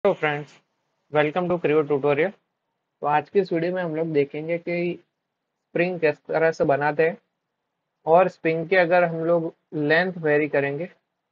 Hello friends, welcome to Creo tutorial. तो आज की इस वीडियो में हम लोग देखेंगे कि स्प्रिंग किस तरह से बनाते हैं और स्प्रिंग के अगर हम लोग लेंथ वेरी करेंगे।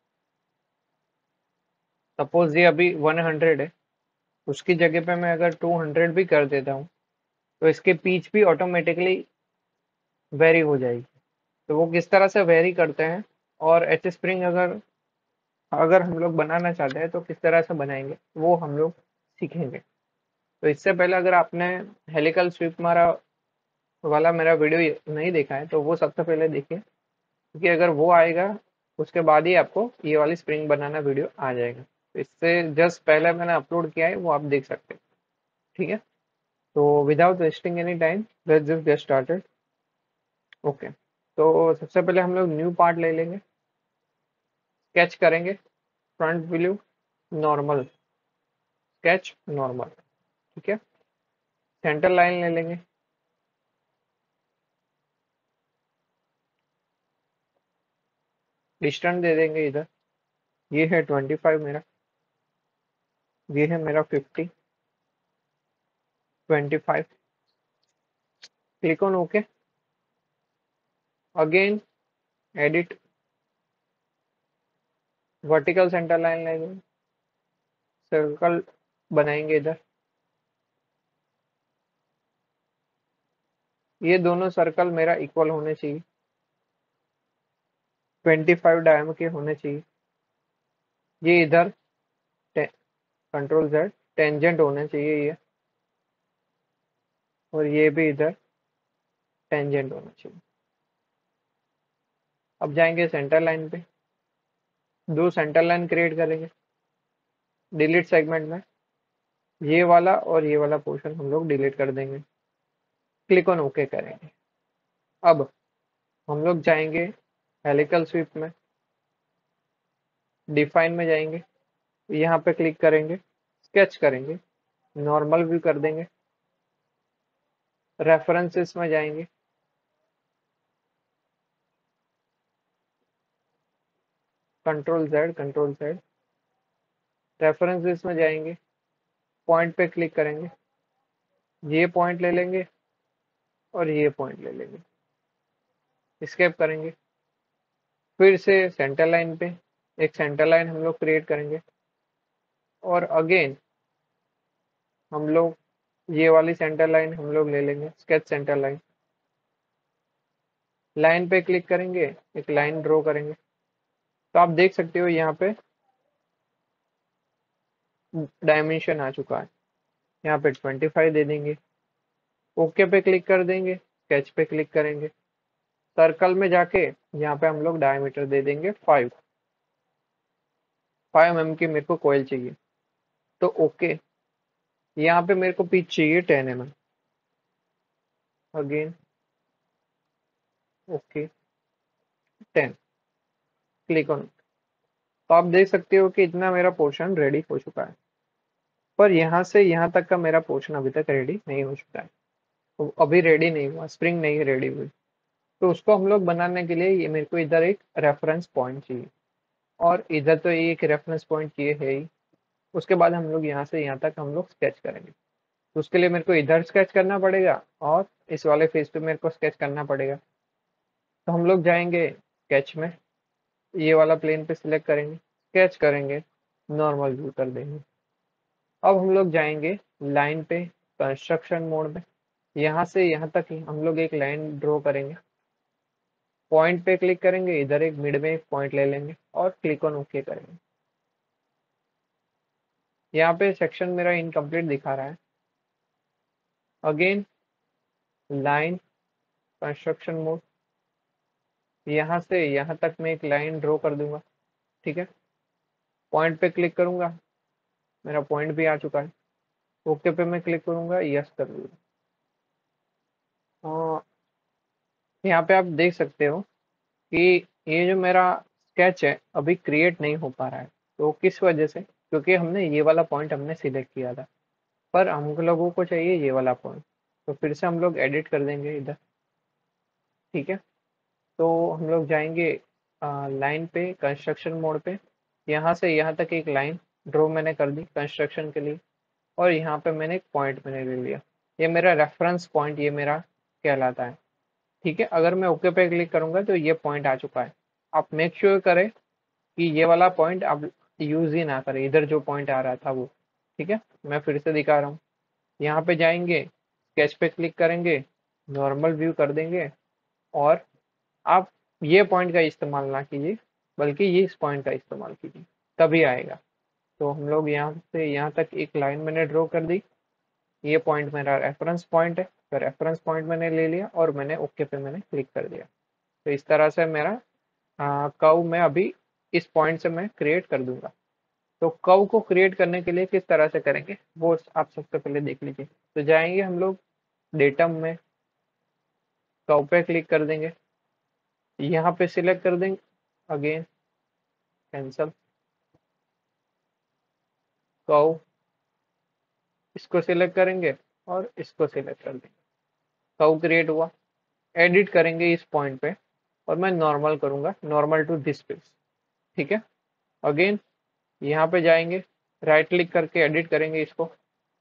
सपोज ये अभी 100 है, उसकी जगह पे मैं अगर 200 भी कर देता हूँ तो इसके पीच भी ऑटोमेटिकली वेरी हो जाएगी। तो वो किस तरह से वेरी करते हैं और एच स्प्रिंग अगर अगर हम लोग बनाना चाहते हैं तो किस तरह से बनाएंगे वो हम लोग सीखेंगे। तो इससे पहले अगर आपने हेलिकल स्वीप मारा वाला मेरा वीडियो नहीं देखा है तो वो सबसे पहले देखिए, क्योंकि अगर वो आएगा उसके बाद ही आपको ये वाली स्प्रिंग बनाना वीडियो आ जाएगा। तो इससे जस्ट पहले मैंने अपलोड किया है, वो आप देख सकते हैं। ठीक है, तो without wasting any time let's just get started. Okay, तो सबसे पहले हम लोग न्यू पार्ट ले लेंगे, स्केच करेंगे। Front view normal, sketch normal. ठीक है, सेंटर लाइन ले लेंगे, डिस्टेंस दे देंगे इधर। ये है 25 मेरा, ये है मेरा 50, 25। Click on okay. Again edit, vertical centre line लेंगे, सर्कल बनाएंगे इधर। ये दोनों सर्कल मेरा इक्वल होने चाहिए, 25 डायम के होने चाहिए। ये इधर कंट्रोल जेड टेंजेंट होने चाहिए ये, और ये भी इधर टेंजेंट होना चाहिए। अब जाएंगे सेंटर लाइन पे, दो सेंटर लाइन क्रिएट करेंगे। डिलीट सेगमेंट में ये वाला और ये वाला पोर्शन हम लोग डिलीट कर देंगे। क्लिक ऑन ओके करेंगे। अब हम लोग जाएंगे हेलिकल स्वीप में, डिफाइन में जाएंगे, यहाँ पे क्लिक करेंगे, स्केच करेंगे, नॉर्मल व्यू कर देंगे। रेफरेंसेस में जाएंगे, कंट्रोल जेड, रेफरेंसेस में जाएंगे, पॉइंट पे क्लिक करेंगे, ये पॉइंट ले लेंगे और ये पॉइंट ले लेंगे, स्केप करेंगे। फिर से सेंटर लाइन पे एक सेंटर लाइन हम लोग क्रिएट करेंगे, और अगेन हम लोग ये वाली सेंटर लाइन हम लोग ले लेंगे, स्केच सेंटर लाइन। लाइन पे क्लिक करेंगे, एक लाइन ड्रॉ करेंगे। तो आप देख सकते हो यहाँ पे डायमेंशन आ चुका है, यहाँ पे 25 दे देंगे, ओके पे क्लिक कर देंगे, स्केच पे क्लिक करेंगे, सर्कल में जाके यहाँ पे हम लोग डायमीटर दे देंगे 5 mm की मेरे को कोयल चाहिए। तो ओके, यहाँ पे मेरे को पिच चाहिए 10 mm। Again okay, 10, click on. तो आप देख सकते हो कि इतना मेरा पोर्शन रेडी हो चुका है, पर यहाँ से यहाँ तक का मेरा पोर्शन अभी तक रेडी नहीं हो चुका है। तो अभी रेडी नहीं हुआ, स्प्रिंग नहीं रेडी हुई। तो उसको हम लोग बनाने के लिए ये मेरे को इधर एक रेफरेंस पॉइंट चाहिए, और इधर तो ये एक रेफरेंस पॉइंट चाहिए है ही। उसके बाद हम लोग यहाँ से यहाँ तक हम लोग स्केच करेंगे। तो उसके लिए मेरे को इधर स्केच करना पड़ेगा और इस वाले फेस पे मेरे को स्केच करना पड़ेगा। तो हम लोग जाएंगे स्केच में, ये वाला प्लेन पे सिलेक्ट करेंगे, स्केच करेंगे, नॉर्मल व्यू कर देंगे। अब हम लोग जाएंगे लाइन पे, कंस्ट्रक्शन मोड में, यहाँ से यहाँ तक ही हम लोग एक लाइन ड्रॉ करेंगे। पॉइंट पे क्लिक करेंगे, इधर एक मिड में एक पॉइंट ले लेंगे और क्लिक ऑन ओके करेंगे। यहाँ पे सेक्शन मेरा इनकम्प्लीट दिखा रहा है। अगेन लाइन, कंस्ट्रक्शन मोड, यहाँ से यहाँ तक मैं एक लाइन ड्रॉ कर दूंगा। ठीक है, पॉइंट पे क्लिक करूंगा, मेरा पॉइंट भी आ चुका है। ओके पे मैं क्लिक करूंगा, यस कर दूंगा। यहाँ पे आप देख सकते हो कि ये जो मेरा स्केच है अभी क्रिएट नहीं हो पा रहा है। तो किस वजह से? क्योंकि हमने ये वाला पॉइंट हमने सिलेक्ट किया था, पर हम लोगों को चाहिए ये वाला पॉइंट। तो फिर से हम लोग एडिट कर देंगे इधर। ठीक है, तो हम लोग जाएंगे लाइन पे, कंस्ट्रक्शन मोड पे, यहाँ से यहाँ तक एक लाइन ड्रॉ मैंने कर दी कंस्ट्रक्शन के लिए, और यहाँ पे मैंने एक पॉइंट मैंने ले लिया। ये मेरा रेफरेंस पॉइंट ये मेरा कहलाता है। ठीक है, अगर मैं ओके पे क्लिक करूंगा तो ये पॉइंट आ चुका है। आप मेक श्योर करें कि ये वाला पॉइंट आप यूज ही ना करें, इधर जो पॉइंट आ रहा था वो। ठीक है, मैं फिर से दिखा रहा हूँ। यहाँ पे जाएंगे, स्केच पे क्लिक करेंगे, नॉर्मल व्यू कर देंगे, और आप ये पॉइंट का इस्तेमाल ना कीजिए, बल्कि ये इस पॉइंट का इस्तेमाल कीजिए, तभी आएगा। तो हम लोग यहाँ से यहाँ तक एक लाइन मैंने ड्रॉ कर दी। ये पॉइंट मेरा रेफरेंस पॉइंट है, तो रेफरेंस पॉइंट मैंने ले लिया और मैंने ओके पे मैंने क्लिक कर दिया। तो इस तरह से मेरा कर्व मैं अभी इस पॉइंट से मैं क्रिएट कर दूंगा। तो कर्व को क्रिएट करने के लिए किस तरह से करेंगे वो आप सबसे पहले देख लीजिए। तो जाएंगे हम लोग डेटम में, कर्व पे क्लिक कर देंगे, यहाँ पे सिलेक्ट कर देंगे, अगेन कैंसल, कर्व इसको सिलेक्ट करेंगे और इसको सिलेक्ट कर देंगे। कर्व क्रिएट हुआ। एडिट करेंगे इस पॉइंट पे, और मैं नॉर्मल करूंगा, नॉर्मल टू दिस फेस। ठीक है, अगेन यहाँ पे जाएंगे, राइट क्लिक करके एडिट करेंगे इसको,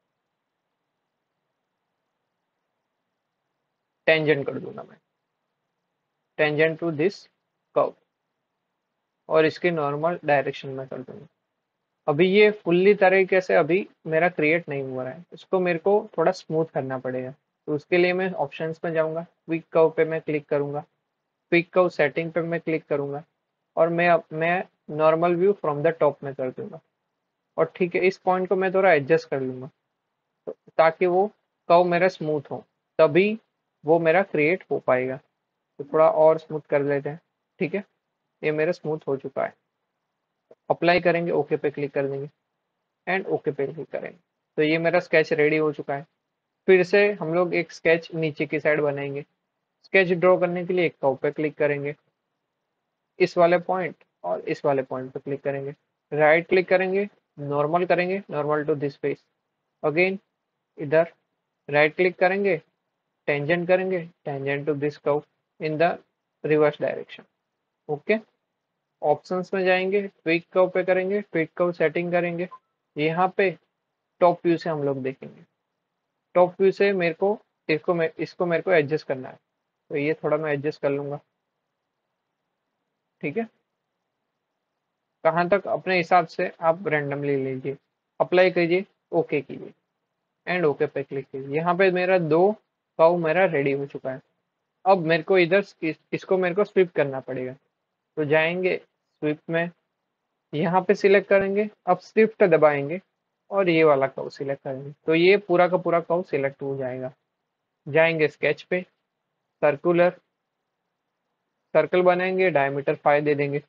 टेंजेंट कर दूंगा मैं, टेंजेंट टू दिस कर्व, और इसकी नॉर्मल डायरेक्शन में कर दूंगा। अभी ये फुल्ली तरीके से अभी मेरा क्रिएट नहीं हुआ है, इसको मेरे को थोड़ा स्मूथ करना पड़ेगा। तो उसके लिए मैं ऑप्शंस में जाऊंगा, क्विक कर्व पे मैं क्लिक करूंगा, क्विक कर्व सेटिंग पे मैं क्लिक करूंगा, और मैं normal view from the top में कर दूंगा। और ठीक है, इस पॉइंट को मैं थोड़ा एडजस्ट कर लूंगा, तो ताकि वो कर्व मेरा स्मूथ हो, तभी वो मेरा क्रिएट हो पाएगा। तो थोड़ा और स्मूथ कर लेते हैं। ठीक है, ये मेरा स्मूथ हो चुका है। अप्लाई करेंगे, ओके पे क्लिक कर देंगे, एंड ओके पे क्लिक करेंगे। तो ये मेरा स्केच रेडी हो चुका है। फिर से हम लोग एक स्केच नीचे की साइड बनाएंगे। स्केच ड्रॉ करने के लिए एक कर्व पे क्लिक करेंगे, इस वाले पॉइंट और इस वाले पॉइंट पे क्लिक करेंगे, राइट क्लिक करेंगे, नॉर्मल करेंगे, normal to this face, again इधर राइट क्लिक करेंगे, टेंजेंट करेंगे, tangent to this curve in the reverse direction. Okay, options में जाएंगे, ट्विक कर्व पे करेंगे, ट्विक कर्व सेटिंग करेंगे। यहाँ पे टॉप व्यू से हम लोग देखेंगे, टॉप व्यू से मेरे को इसको मेरे को एडजस्ट करना है, तो ये थोड़ा मैं एडजस्ट कर लूंगा। ठीक है, कहाँ तक अपने हिसाब से आप रैंडमली लीजिए, अप्लाई कीजिए, ओके कीजिए, एंड ओके पे क्लिक कीजिए। यहाँ पे मेरा दो कर्व मेरा रेडी हो चुका है। अब मेरे को इधर इसको मेरे को स्विप करना पड़ेगा। तो जाएंगे स्विप में, यहाँ पे सिलेक्ट करेंगे, अब शिफ्ट दबाएंगे, और ये वाला कर्व सिलेक्ट करेंगे, तो ये पूरा का पूरा कर्व सिलेक्ट हो जाएगा। जाएंगे स्केच पे, सर्कुलर सर्कल बनाएंगे, डायमीटर 5 दे देंगे,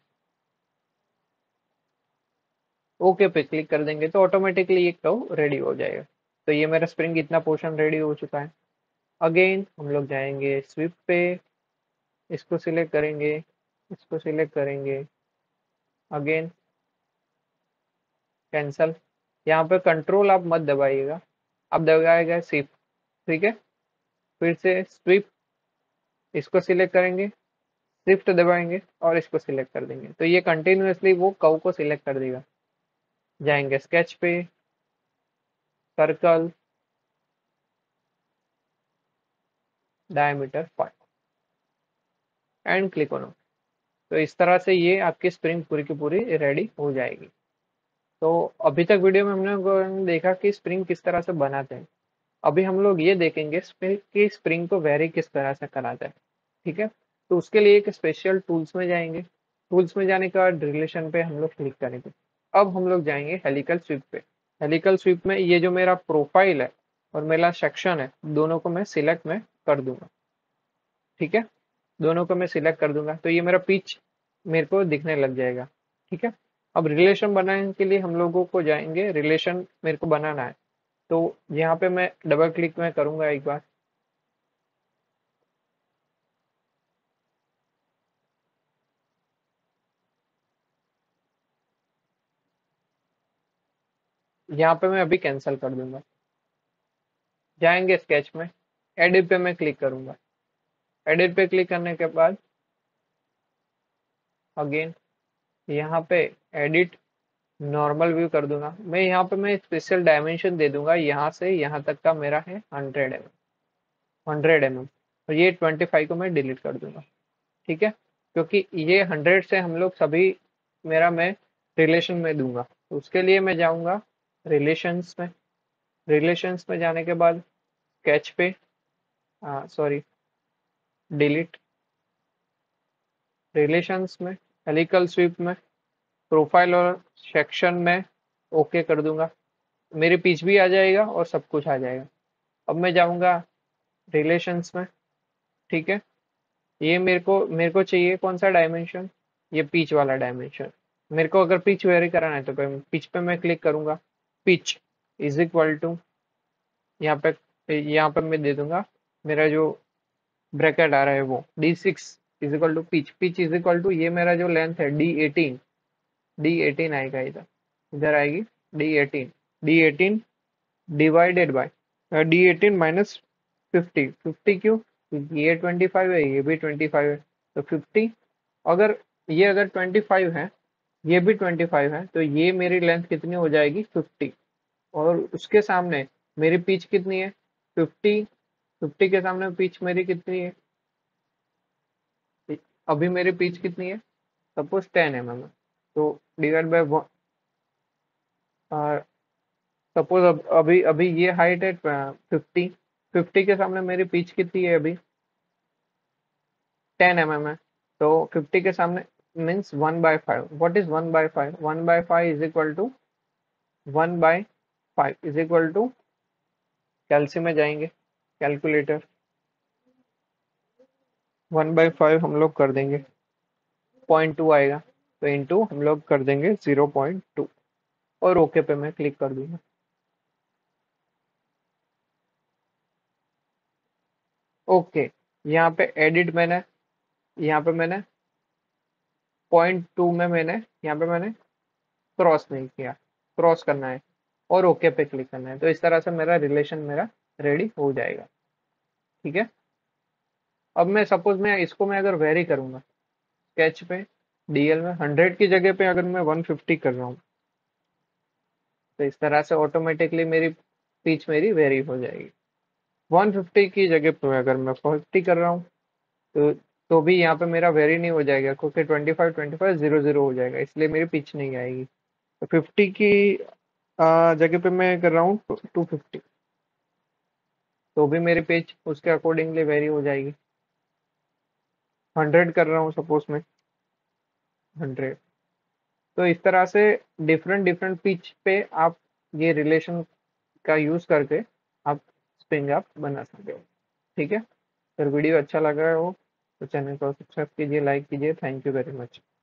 ओके पे क्लिक कर देंगे, तो ऑटोमेटिकली ये कर्व रेडी हो जाएगा। तो ये मेरा स्प्रिंग इतना पोर्शन रेडी हो चुका है। अगेन हम लोग जाएंगे स्विप पे, इसको सिलेक्ट करेंगे, इसको सिलेक्ट करेंगे, अगेन कैंसल। यहाँ पे कंट्रोल आप मत दबाइएगा, आप दबाएगा शिफ्ट। ठीक है, फिर से स्विप, इसको सिलेक्ट करेंगे, शिफ्ट दबाएंगे, और इसको सिलेक्ट कर देंगे, तो ये कंटिन्यूअसली वो कर्व को सिलेक्ट कर देगा। जाएंगे स्केच पे, circle, diameter 5, and click on. तो इस तरह से ये आपकी स्प्रिंग पूरी की पूरी रेडी हो जाएगी। तो अभी तक वीडियो में हमने देखा कि स्प्रिंग किस तरह से बनाते हैं। अभी हम लोग ये देखेंगे कि स्प्रिंग को वेरी किस तरह से करा जाए। ठीक है, तो उसके लिए एक स्पेशल टूल्स में जाएंगे, टूल्स में जाने के बाद रिलेशन पे हम लोग क्लिक करेंगे। अब हम लोग जाएंगे हेलिकल स्वीप पे। हेलिकल स्वीप में ये जो मेरा प्रोफाइल है और मेरा सेक्शन है, दोनों को मैं सिलेक्ट में कर दूंगा। ठीक है, दोनों को मैं सिलेक्ट कर दूंगा, तो ये मेरा पिच मेरे को दिखने लग जाएगा। ठीक है, अब रिलेशन बनाने के लिए हम लोगों को जाएंगे, रिलेशन मेरे को बनाना है, तो यहाँ पे मैं डबल क्लिक में करूंगा एक बार। यहाँ पे मैं अभी कैंसिल कर दूंगा। जाएंगे स्केच में, एडिट पे मैं क्लिक करूंगा। एडिट पे क्लिक करने के बाद अगेन यहाँ पे एडिट, नॉर्मल व्यू कर दूंगा मैं। यहाँ पे मैं स्पेशल डायमेंशन दे दूंगा, यहाँ से यहाँ तक का मेरा है 100 mm। और ये 25 को मैं डिलीट कर दूंगा। ठीक है, क्योंकि ये 100 से हम लोग सभी मेरा मैं रिलेशन में दूंगा। तो उसके लिए मैं जाऊंगा रिलेशंस में। रिलेशंस में जाने के बाद स्केच पे, सॉरी, डिलीट, रिलेशंस में, हेलिकल स्वीप में, प्रोफाइल और सेक्शन में ओके कर दूंगा। मेरे पीछ भी आ जाएगा और सब कुछ आ जाएगा। अब मैं जाऊंगा रिलेशंस में। ठीक है, ये मेरे को चाहिए कौन सा डायमेंशन, ये पिच वाला डायमेंशन। मेरे को अगर पिच वेरी कराना है तो पिच पे मैं क्लिक करूंगा। पिच इज इक्वल टू, यहाँ पे मैं दे दूंगा मेरा जो ब्रैकेट आ रहा है वो D6 is equal to pitch. Pitch is equal to ये मेरा जो लेंथ है D18। D18 आएगा इधर, इधर आएगी D18। D18 divided by D18 minus 50। 50 क्यों, क्योंकि ये 25 है, ये भी 25 है, तो 50। अगर ये अगर 25 है, ये भी 25 है, तो ये मेरी लेंथ कितनी हो जाएगी 50। और उसके सामने मेरी पिच कितनी है 50। 50 के सामने पिच मेरी कितनी है, अभी मेरी पिच कितनी है, सपोज 10 mm है। तो डिवाइड बाय, सपोज अभी अभी ये हाइट है 50। 50 के सामने मेरी पिच कितनी है अभी 10 mm है। तो 50 के सामने means 1/5। What is 1/5? 1/5 is equal to 1/5 is equal to, calc में जाएंगे, कैलकुलेटर, 1/5 हम लोग कर देंगे 0.2 आएगा, तो इंटू हम लोग कर देंगे 0.2 और ओके पे मैं क्लिक कर दूंगा। ओके, यहाँ पे एडिट मैंने, यहाँ पे मैंने 0.2 में मैंने, यहाँ पे मैंने क्रॉस नहीं किया, क्रॉस करना है और ओके पे क्लिक करना है। तो इस तरह से मेरा रिलेशन मेरा रेडी हो जाएगा। ठीक है, अब मैं सपोज मैं इसको मैं अगर वेरी करूंगा, स्केच पे डीएल में 100 की जगह पे अगर मैं 150 कर रहा हूँ, तो इस तरह से ऑटोमेटिकली मेरी पिच मेरी वेरी हो जाएगी। 150 की जगह पे अगर मैं 40 कर रहा हूँ, तो तो भी यहाँ पे मेरा वेरी नहीं हो जाएगा, क्योंकि 25 25 0 0 हो जाएगा, इसलिए मेरी पिच नहीं आएगी। तो 50 की जगह पे मैं कर रहा हूँ 250, तो भी मेरी पिच उसके अकॉर्डिंगली वेरी हो जाएगी। 100 कर रहा हूँ सपोज मैं, 100। तो इस तरह से डिफरेंट डिफरेंट पिच पे आप ये रिलेशन का यूज करके आप स्प्रिंग आप बना सकते हो। ठीक है, अगर वीडियो अच्छा लगा हो तो चैनल को सब्सक्राइब कीजिए, लाइक कीजिए। Thank you very much.